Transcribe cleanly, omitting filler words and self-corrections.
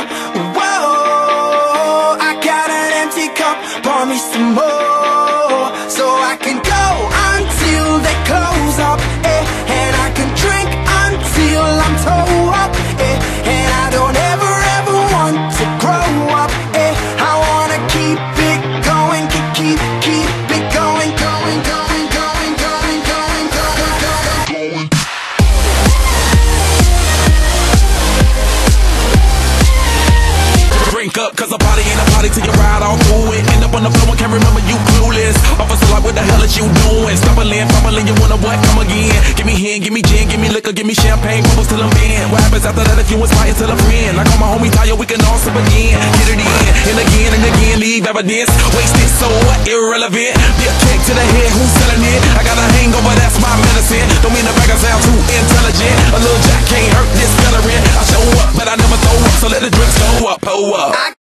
Whoa, I got an empty cup, pour me some more, so I can go until they close up, and I can drink until I'm toe up, and I don't ever want to grow up, I wanna keep it going, keep it going, going. Drink up, cause a party ain't a party till you ride all through it. End up on the floor and can't remember you clueless. Officer like, what the hell is you doing? Stumbling, you wanna what? Come again. Give me hen, give me gin, give me liquor, give me champagne, bubbles till I'm in. What happens after that if you inspire till a friend? Like all my homie Taio, we can all sip again. Get it in, and again, leave evidence. Wasted, so what? Irrelevant. Be a kick to the head, who's selling it? I got a hangover, that's my medicine. Don't mean the bag I sound too intelligent. A little jack can't hurt this celery. I show up, but I never throw up, so let the drinks go up, pull up.